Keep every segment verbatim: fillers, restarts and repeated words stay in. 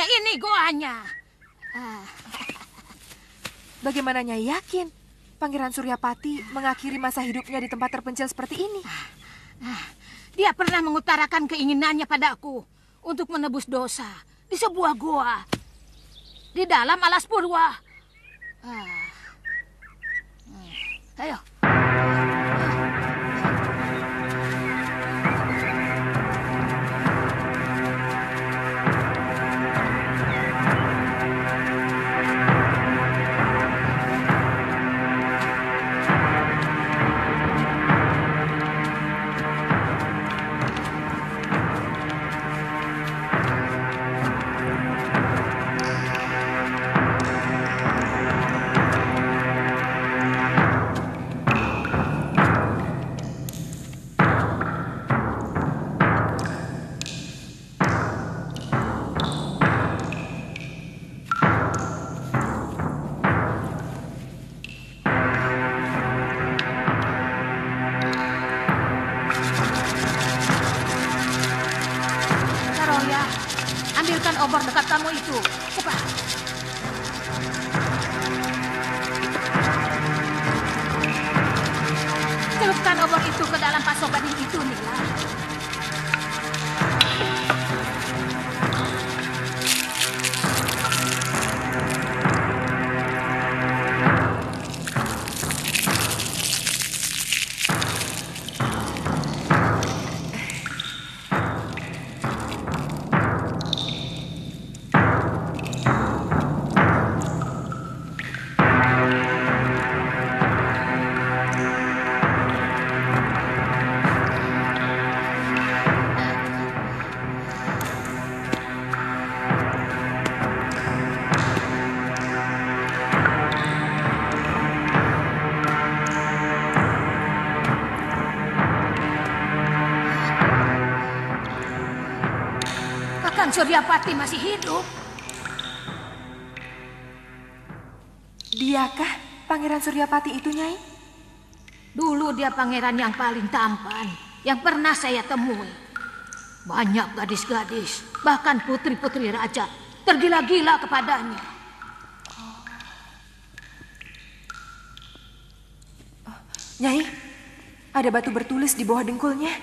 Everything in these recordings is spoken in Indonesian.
ini goanya. Ah. Bagaimana Nyai yakin Pangeran Suryapati mengakhiri masa hidupnya di tempat terpencil seperti ini? Dia pernah mengutarakan keinginannya padaku untuk menebus dosa di sebuah goa di dalam alas purwa. Ah. Ayo. Ambilkan obor dekat kamu itu. Cepat. Celupkan obor itu ke dalam pasok gading itu, Nila. Suryapati masih hidup. Diakah Pangeran Suryapati itu, Nyai? Dulu dia pangeran yang paling tampan yang pernah saya temui. Banyak gadis-gadis, bahkan putri-putri raja tergila-gila kepadanya. Oh, Nyai, ada batu bertulis di bawah dengkulnya.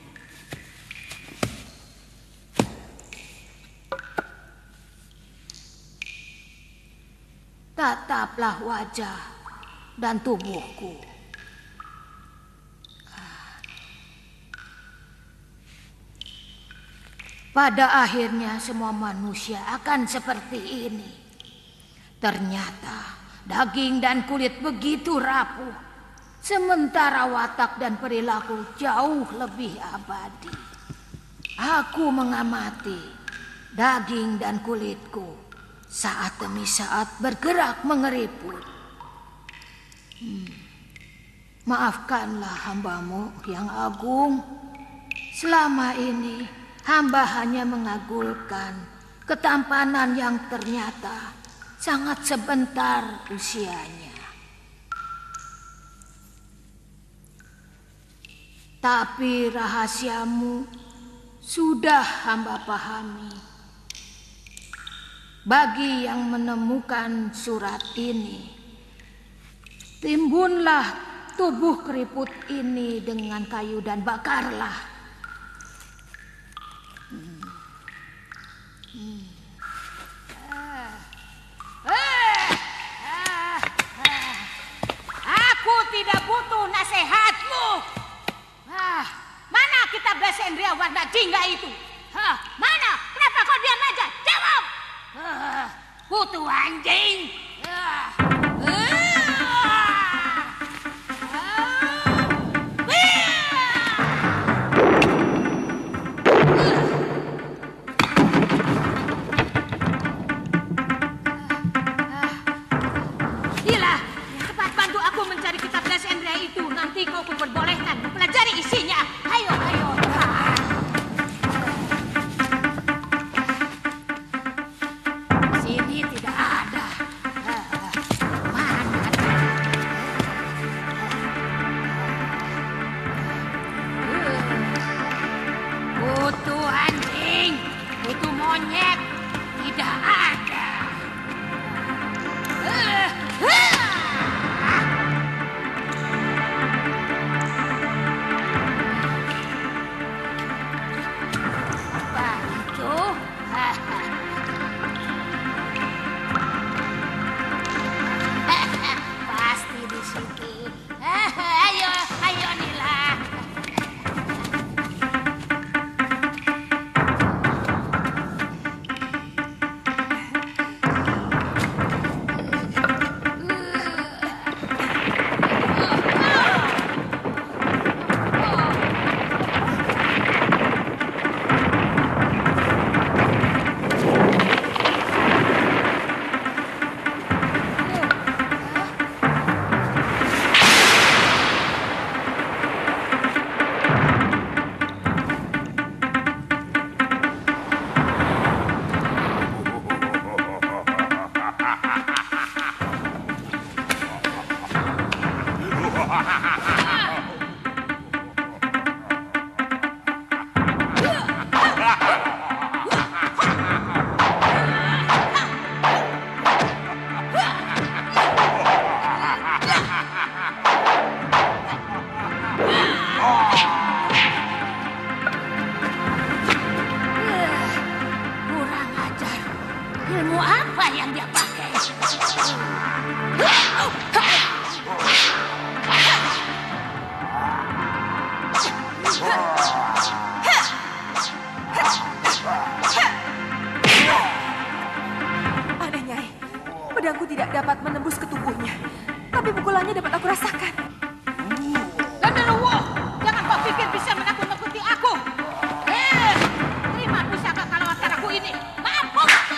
Tataplah wajah dan tubuhku. Pada akhirnya semua manusia akan seperti ini. Ternyata daging dan kulit begitu rapuh, sementara watak dan perilaku jauh lebih abadi. Aku mengamati daging dan kulitku saat demi saat bergerak mengeriput. Hmm. Maafkanlah hambamu yang agung. Selama ini hamba hanya mengagulkan ketampanan yang ternyata sangat sebentar usianya. Tapi rahasiamu sudah hamba pahami. Bagi yang menemukan surat ini, timbunlah tubuh keriput ini dengan kayu dan bakarlah. Hmm. Hmm. Ah. Ah. Ah. Ah. Aku tidak butuh nasihatmu. Ah. Mana kitab Dasendria warna jingga itu? Ah. Mana? Kenapa kau diam aja? Jawab! Uh, kutu anjing. Uh, uh, uh, Gila, cepat bantu aku mencari kitab Dasendria itu. Nanti kau kuperbolehkan mempelajari isinya. Ayo, ayo. Monyet, tidak Aneh, Nyai. Pedangku tidak dapat menembus ke tubuhnya. Tapi pukulannya dapat aku rasakan. Genderuwo, jangan kau pikir bisa menakut-nakuti aku. Eh, terima pusaka kalawataraku ini. Mampus kau!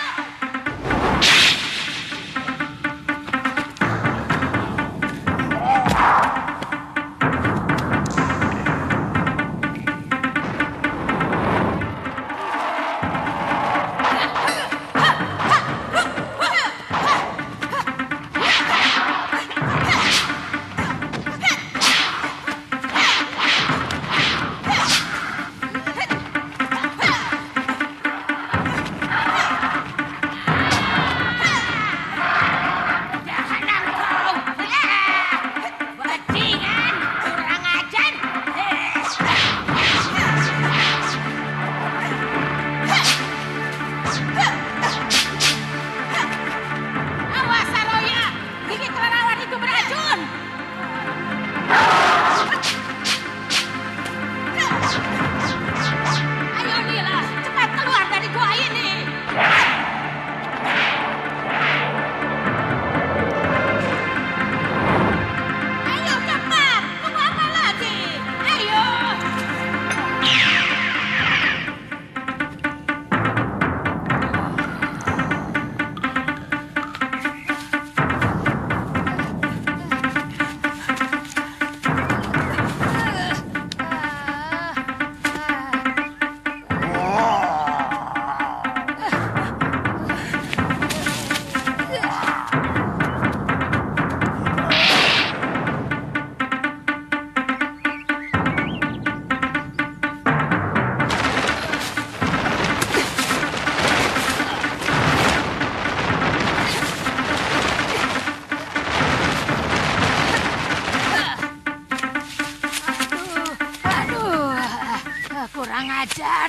Kurang ajar.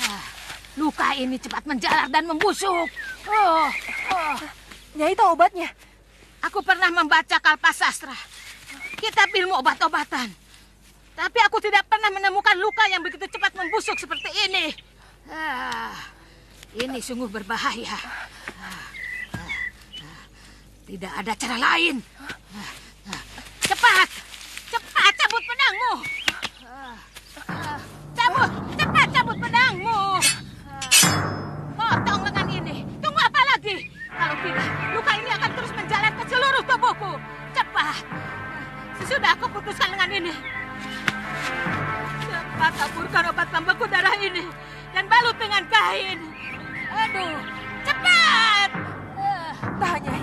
Luka ini cepat menjalar dan membusuk. Oh, oh. Nyai tahu obatnya? Aku pernah membaca Kalpasastra, kitab ilmu obat-obatan. Tapi aku tidak pernah menemukan luka yang begitu cepat membusuk seperti ini. Ah, ini sungguh berbahaya. Tidak ada cara lain. Cepat, cepat cabut pedangmu. Cabut, cepat cabut pedangmu. Potong lengan ini. Tunggu apa lagi? Kalau tidak, luka ini akan terus menjalar ke seluruh tubuhku. Cepat. Sesudah aku putuskan lengan ini, cepat taburkan obat pembeku darah ini dan balut dengan kain. Aduh, cepat. Tahan, Nyai.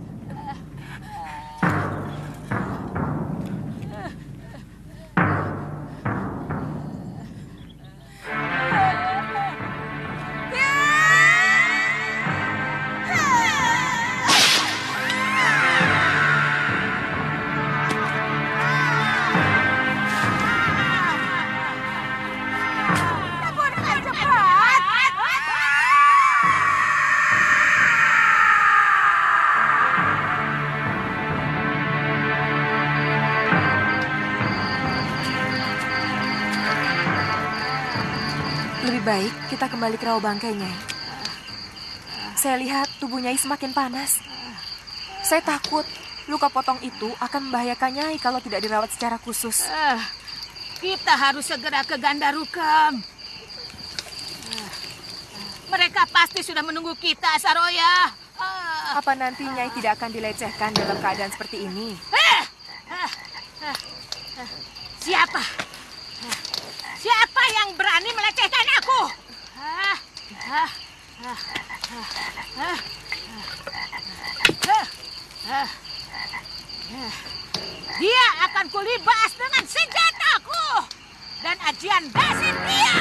Lebih baik kita kembali ke rawa bangkai, Nyai. Saya lihat tubuh Nyai semakin panas. Saya takut luka potong itu akan membahayakan Nyai kalau tidak dirawat secara khusus. Uh, kita harus segera ke Gandarukam. Uh, mereka pasti sudah menunggu kita, Saroya. Uh, Apa nanti Nyai tidak akan dilecehkan dalam keadaan seperti ini? Uh, uh, uh, uh, siapa? Uh, siapa yang berani melecehkan aku? Uh, uh, uh, uh, uh, uh, uh, uh, uh. Dia akan kulibas dengan senjataku dan ajian dasar dia.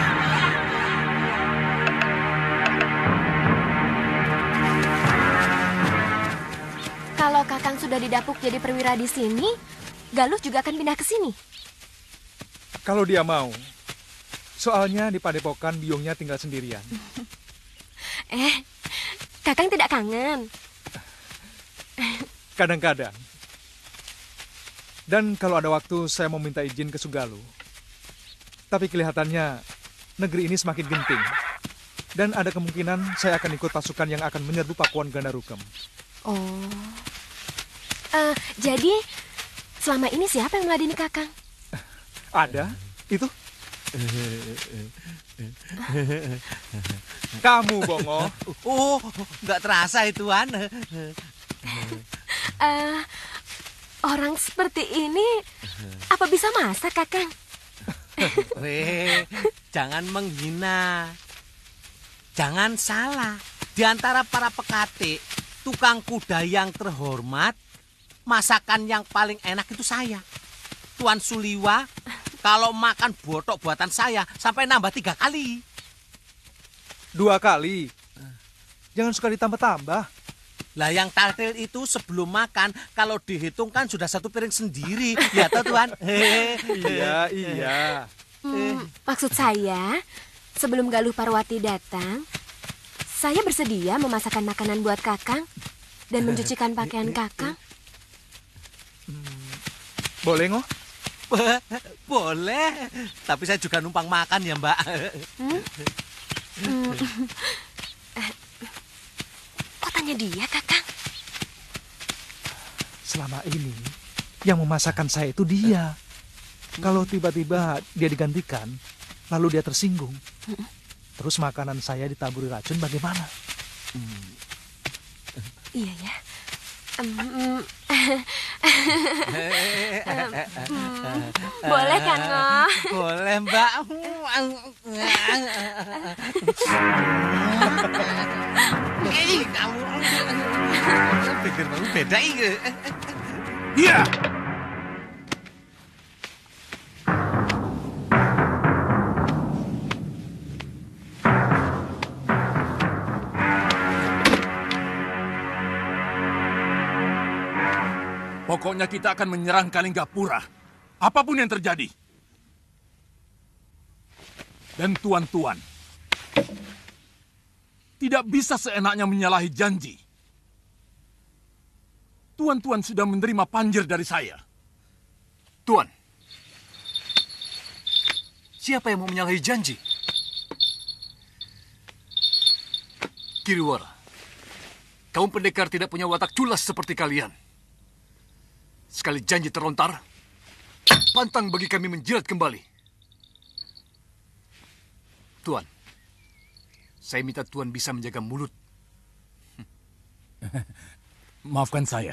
Kalau Kakang sudah didapuk jadi perwira di sini, Galuh juga akan pindah ke sini. Kalau dia mau. Soalnya di Padepokan biungnya tinggal sendirian. Eh, Kakang tidak kangen? Kadang-kadang. Dan kalau ada waktu saya mau minta izin ke Sugaluh. Tapi kelihatannya negeri ini semakin genting. Dan ada kemungkinan saya akan ikut pasukan yang akan menyerbu Pakuan Gandarukem. Oh. Uh, jadi, selama ini siapa yang meladeni Kakang? Ada, itu. Kamu, Bongo. Oh, nggak terasa itu, Tuan. Uh, orang seperti ini, apa bisa masak, Kakang? Weh, jangan menghina. Jangan salah. Di antara para pekate, tukang kuda yang terhormat, masakan yang paling enak itu saya. Tuan Suliwa, kalau makan botok buatan saya, sampai nambah tiga kali. Dua kali? Jangan suka ditambah-tambah. Lah yang taktil itu sebelum makan, kalau dihitung kan sudah satu piring sendiri. Ya toh, Tuan? Iya, iya. Hmm, maksud saya, sebelum Galuh Parwati datang, saya bersedia memasakkan makanan buat Kakang dan mencucikan pakaian Kakang. Boleh, Ngoh? Boleh, tapi saya juga numpang makan ya, Mbak. Hmm? Hmm. Kok tanya dia, Kakang? Selama ini, yang memasakkan saya itu dia. Kalau tiba-tiba dia digantikan, lalu dia tersinggung. Terus makanan saya ditaburi racun, bagaimana? Hmm. Iya ya. Um, boleh kan, Ngoh? Boleh, Mbak. Eh, kamu pikir kamu beda iya. Iya. Pokoknya kita akan menyerang Kalinggapura, apapun yang terjadi. Dan tuan-tuan, tidak bisa seenaknya menyalahi janji. Tuan-tuan sudah menerima panjer dari saya. Tuan, siapa yang mau menyalahi janji? Kiriwara, kaum pendekar tidak punya watak culas seperti kalian. Sekali janji terlontar, pantang bagi kami menjilat kembali. Tuan, saya minta Tuan bisa menjaga mulut. Maafkan saya.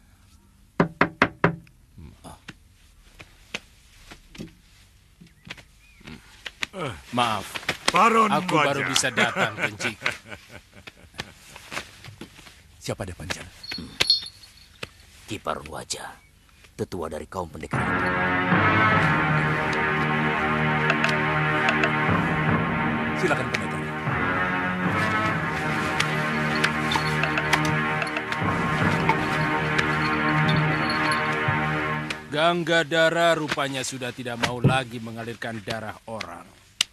Maaf, Baron aku Wajah. baru bisa datang, Kenci. Siapa dia, Panjar? Hmm. Kipar Wajah, tetua dari kaum pendekar itu. Silakan, pendekar. Ganggadara rupanya sudah tidak mau lagi mengalirkan darah orang.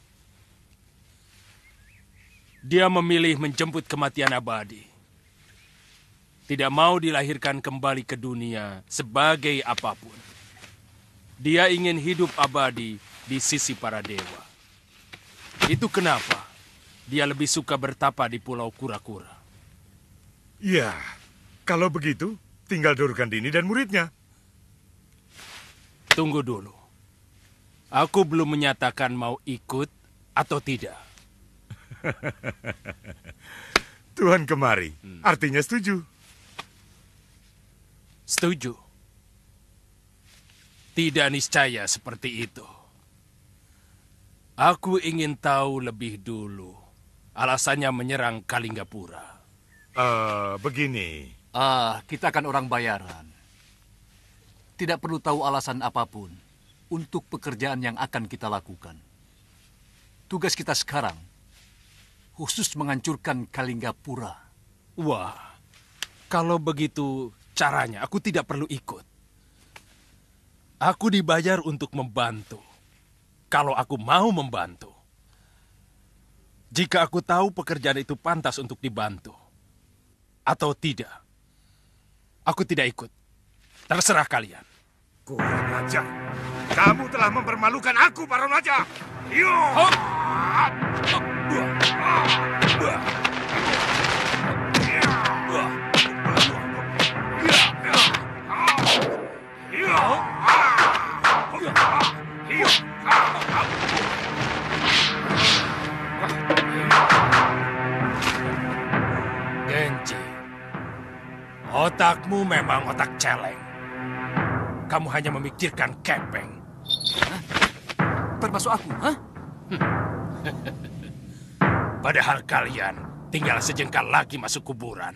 Dia memilih menjemput kematian abadi. Tidak mau dilahirkan kembali ke dunia sebagai apapun. Dia ingin hidup abadi di sisi para dewa. Itu kenapa dia lebih suka bertapa di Pulau Kura-Kura. Ya, kalau begitu tinggal Durgandini dan muridnya. Tunggu dulu. Aku belum menyatakan mau ikut atau tidak. Tuhan kemari, hmm. artinya setuju. Setuju. Tidak niscaya seperti itu. Aku ingin tahu lebih dulu alasannya menyerang Kalinggapura. Uh, begini. Ah, kita kan orang bayaran. tidak perlu tahu alasan apapun untuk pekerjaan yang akan kita lakukan. Tugas kita sekarang khusus menghancurkan Kalinggapura. Wah, kalau begitu caranya aku tidak perlu ikut. Aku dibayar untuk membantu. Kalau aku mau membantu. Jika aku tahu pekerjaan itu pantas untuk dibantu atau tidak, aku tidak ikut. Terserah kalian. Kurang ajar. Kamu telah mempermalukan aku, Baron Raja. Yo! Genji, otakmu memang otak celeng. Kamu hanya memikirkan kepeng. Hah? Termasuk aku, hah? Padahal kalian tinggal sejengkal lagi masuk kuburan.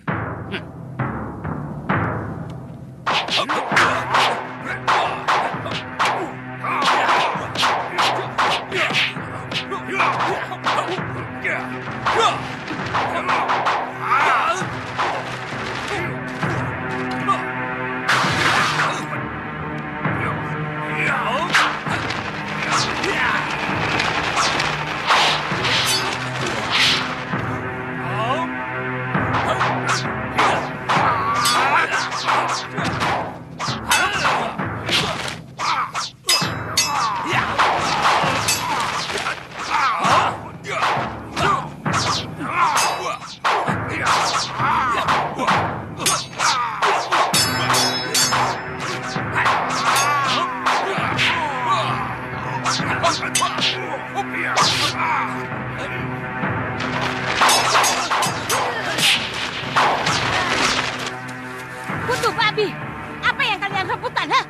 Kutu babi, apa yang kalian rebutan, ha?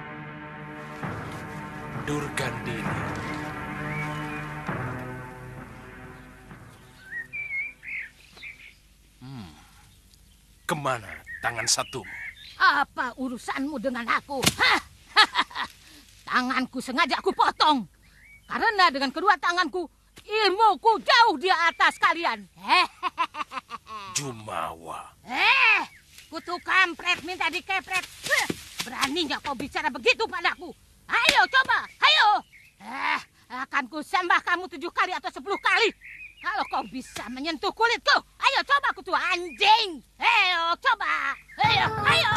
Durgandini. Hmm. Kemana tangan satumu? Apa urusanmu dengan aku? Hah? Tanganku sengaja aku potong. Karena dengan kedua tanganku, ilmuku jauh di atas kalian. Jumawa. Eh, kutu kampret minta dikepret. Huh, beraninya kau bicara begitu padaku. Ayo coba, ayo. Eh, akan ku sembah kamu tujuh kali atau sepuluh kali. Kalau kau bisa menyentuh kulitku, ayo coba kutu anjing. Ayo coba, ayo, ayo.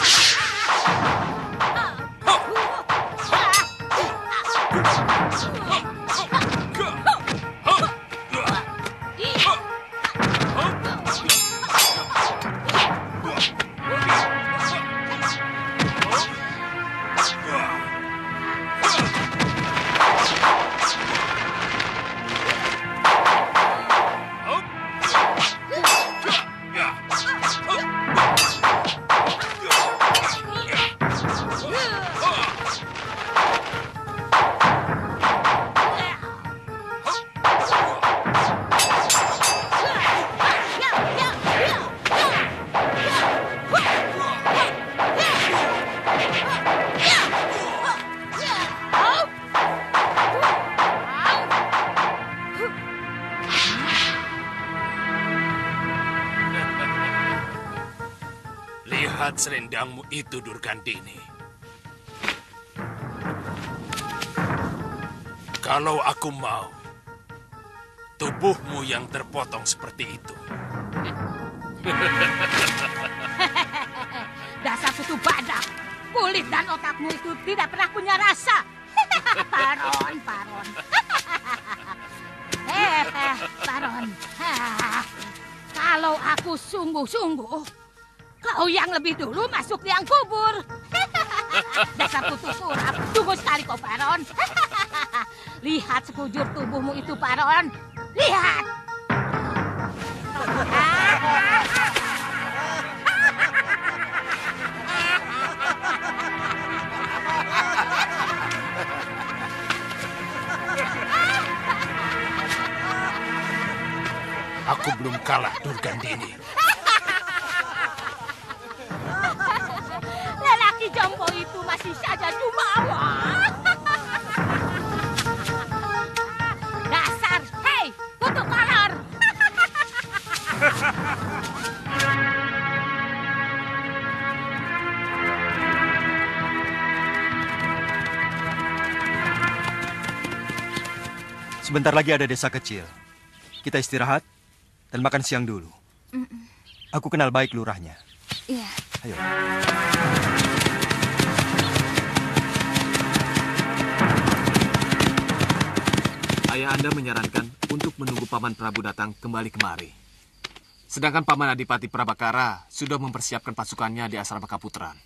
Lihat selendangmu itu, Durgandini. Kalau aku mau, tubuhmu yang terpotong seperti itu. Dasar kutu badak. Kulit dan otakmu itu tidak pernah punya rasa. Paron, Paron. Eh, Paron. Kalau aku sungguh-sungguh, kau yang lebih dulu masuk liang kubur. Dasar kutu suram. Tunggu sekali kau, Paron. Lihat sekujur tubuhmu itu, Paron. Lihat. Aku belum kalah, Durgandini. Lelaki jompo itu masih saja jumawa. Dasar, hei, kutu kolor. Sebentar lagi ada desa kecil. Kita istirahat dan makan siang dulu. Mm-mm. Aku kenal baik lurahnya. Iya. Ayo. Ayah Anda menyarankan untuk menunggu Paman Prabu datang kembali kemari. Sedangkan Paman Adipati Prabakara sudah mempersiapkan pasukannya di asrama Kaputran.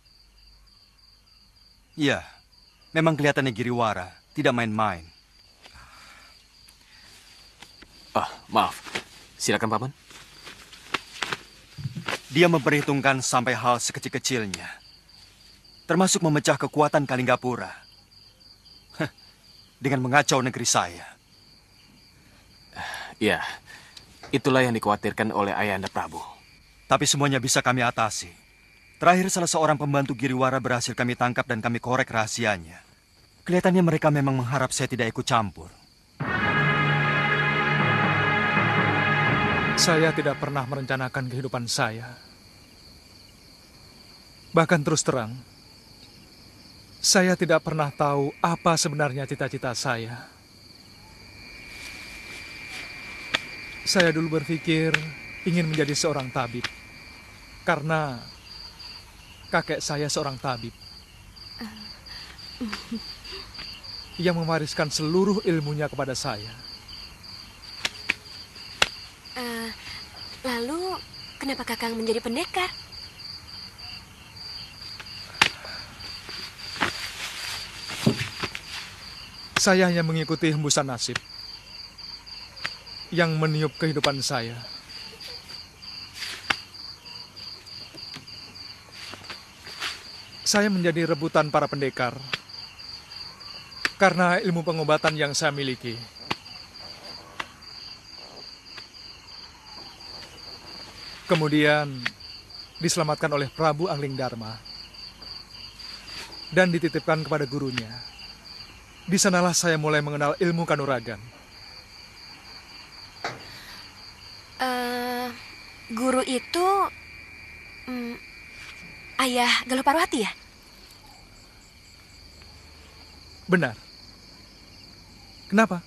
Iya, memang kelihatannya Giriwara tidak main-main. Ah, maaf. Silakan, Paman. Dia memperhitungkan sampai hal sekecil-kecilnya. Termasuk memecah kekuatan Kalinggapura. Heh, dengan mengacau negeri saya. Iya, itulah yang dikhawatirkan oleh Ayahanda Prabu. Tapi semuanya bisa kami atasi. Terakhir salah seorang pembantu Giriwara berhasil kami tangkap dan kami korek rahasianya. Kelihatannya mereka memang mengharap saya tidak ikut campur. Saya tidak pernah merencanakan kehidupan saya. Bahkan terus terang, saya tidak pernah tahu apa sebenarnya cita-cita saya. Saya dulu berpikir ingin menjadi seorang tabib, karena kakek saya seorang tabib yang mewariskan seluruh ilmunya kepada saya. Uh, lalu, kenapa Kakang menjadi pendekar? Saya hanya mengikuti hembusan nasib yang meniup kehidupan saya. Saya menjadi rebutan para pendekar karena ilmu pengobatan yang saya miliki. Kemudian diselamatkan oleh Prabu Anglingdarma dan dititipkan kepada gurunya. Di sanalah saya mulai mengenal ilmu kanuragan. Uh, guru itu um, ayah Galuh Parwati ya? Benar. Kenapa?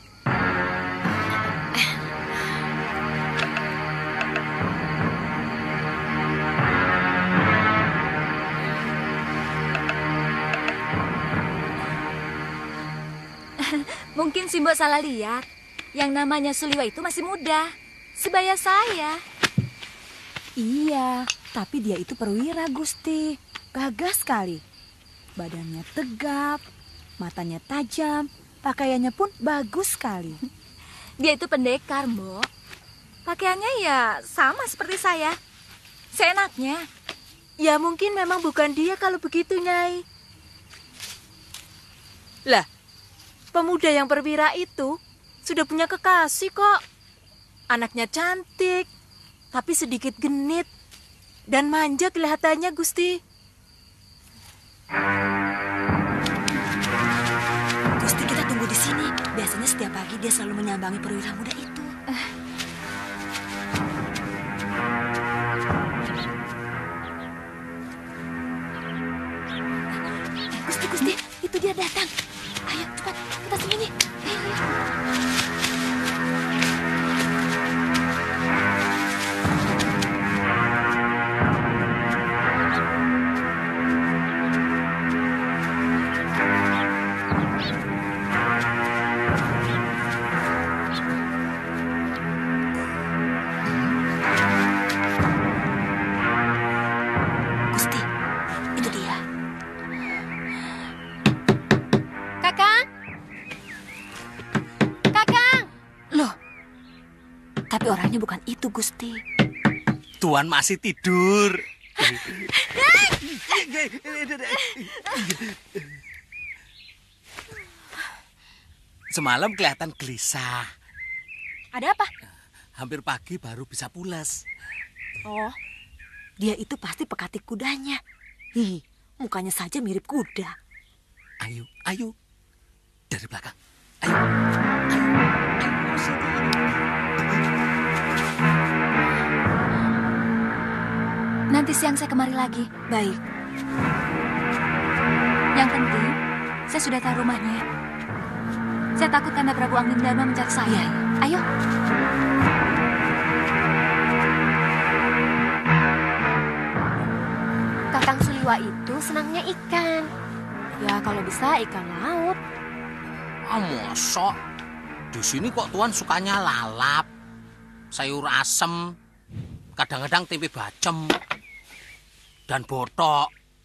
Mungkin si Mbok salah lihat. Yang namanya Suliwa itu masih muda. Sebaya saya. Iya, tapi dia itu perwira, Gusti. Gagah sekali. Badannya tegap, matanya tajam, pakaiannya pun bagus sekali. Dia itu pendekar, Mbok. Pakaiannya ya sama seperti saya. Seenaknya. Ya mungkin memang bukan dia kalau begitu, Nyai. Lah, pemuda yang perwira itu sudah punya kekasih kok. Anaknya cantik, tapi sedikit genit dan manja kelihatannya, Gusti. Gusti, kita tunggu di sini. Biasanya setiap pagi dia selalu menyambangi perwira muda itu. Uh. Gusti, Gusti, itu dia datang. Ayo cepat, kita sembunyi. Ayo, ayo. Gusti, itu dia. Kakang? Kakang! Loh, tapi orangnya bukan itu, Gusti. Tuan masih tidur. Semalam kelihatan gelisah. Ada apa? Hampir pagi baru bisa pulas. Oh, dia itu pasti pekatik kudanya. Hi, Mukanya saja mirip kuda. Ayo, ayo. Dari belakang. Ayo. Ayo. Ayo. Nanti siang saya kemari lagi. Baik. Yang penting, saya sudah tahu rumahnya. Saya takut Kanda Prabu Anggindama mencari saya. Iya, iya. Ayo. Kakang Suliwa itu senangnya ikan. Ya kalau bisa ikan laut. Ah, mosok. Di sini kok Tuan sukanya lalap, sayur asem, kadang-kadang tempe bacem, dan botok.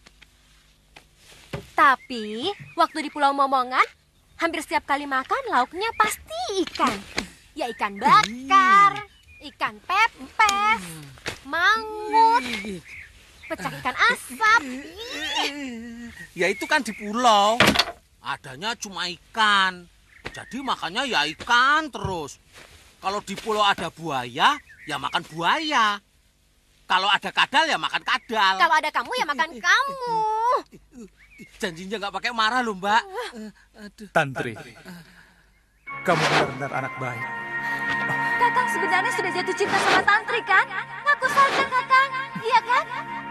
Tapi waktu di Pulau Momongan, hampir setiap kali makan lauknya pasti ikan. Ya ikan bakar, ikan pepes, mangut, pecak ikan asap. Ya itu kan di pulau, adanya cuma ikan. Jadi makannya ya ikan terus. Kalau di pulau ada buaya, ya makan buaya. Kalau ada kadal, ya makan kadal. Kalau ada kamu, ya makan kamu. Janjinya nggak pakai marah loh, Mbak. Aduh. Tantri, kamu benar-benar anak baik. Kakang sebenarnya sudah jatuh cinta sama Tantri kan? Ngaku saja Kakang, iya kan?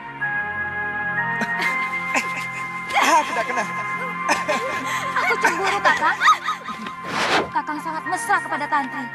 Tidak kena. Aku cemburu Kakang. Kakang sangat mesra kepada Tantri.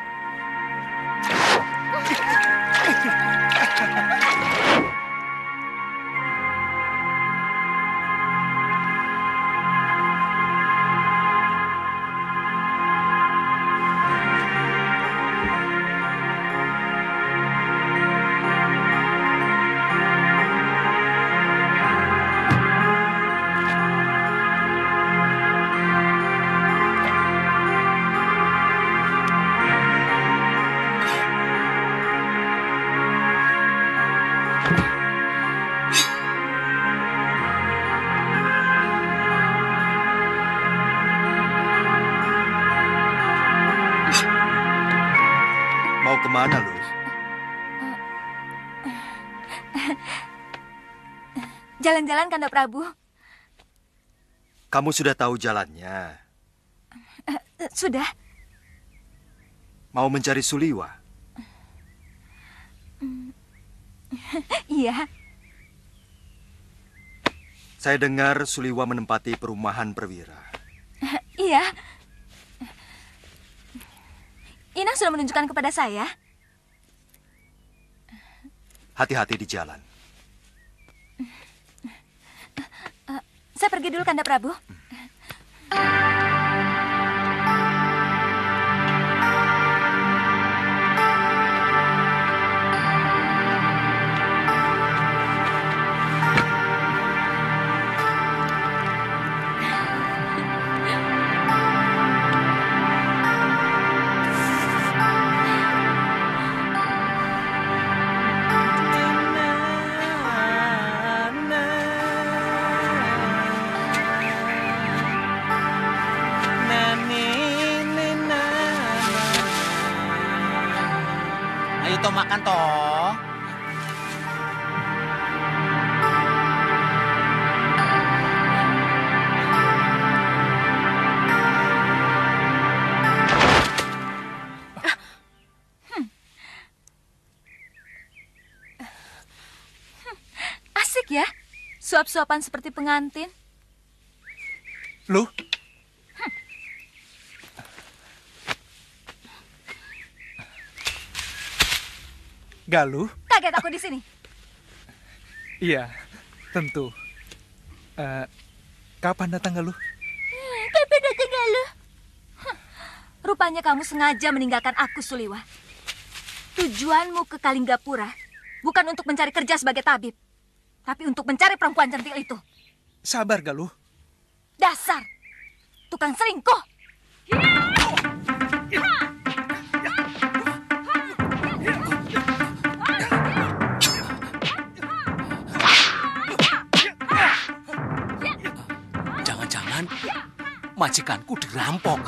Kemana lu? Jalan-jalan Kanda Prabu. Kamu sudah tahu jalannya? Uh, sudah. Mau mencari Suliwa? Iya. Saya dengar Suliwa menempati perumahan Perwira. Uh, iya. Inang sudah menunjukkan kepada saya. Hati-hati di jalan. Uh, saya pergi dulu, Kanda Prabu. Toh makan toh. Asik ya, suap-suapan seperti pengantin. Loh? Galuh? Kaget aku di sini. Iya, tentu. Uh, kapan datang Galuh? Hmm, kapan datang Galuh? Huh. Rupanya kamu sengaja meninggalkan aku, Suliwa. Tujuanmu ke Kalinggapura bukan untuk mencari kerja sebagai tabib, tapi untuk mencari perempuan cantik itu. Sabar, Galuh. Dasar tukang selingkuh. Jangan-jangan majikanku dirampok.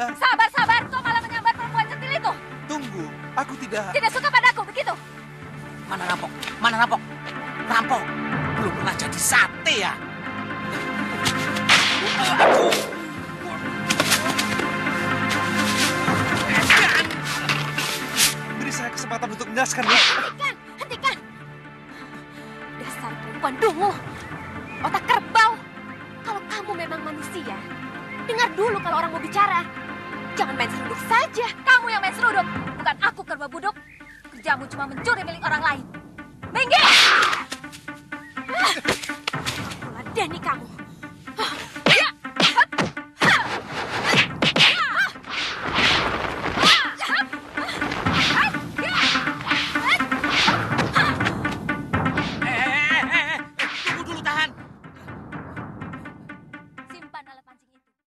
sabar. Sabar, sabar. Kau malah menyambar perempuan centil itu. Tunggu, aku tidak... Tidak suka padaku, begitu? Mana rampok? Mana rampok? Rampok. Belum pernah jadi sate ya? Aku... Beri saya kesempatan untuk menjelaskan, Bu. Hentikan, hentikan. Dasar perempuan dungu. Otak kerbau. Kalau kamu memang manusia, dengar dulu kalau orang mau bicara. Jangan main seruduk saja. Kamu yang main seruduk, bukan aku kerbau buduk. Kerjamu cuma mencuri milik orang lain. Minggir! Aku ladeni kamu.